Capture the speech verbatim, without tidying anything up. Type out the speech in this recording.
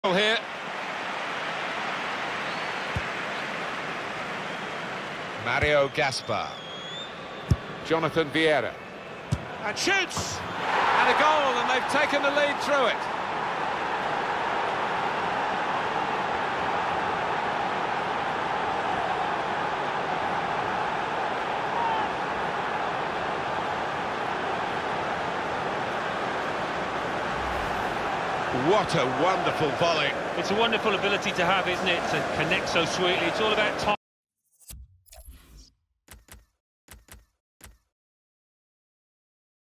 Here. Mario Gaspar. Jonathan Vieira. And shoots! And a goal, and they've taken the lead through it. What a wonderful volley. It's a wonderful ability to have, isn't it? To connect so sweetly. It's all about time.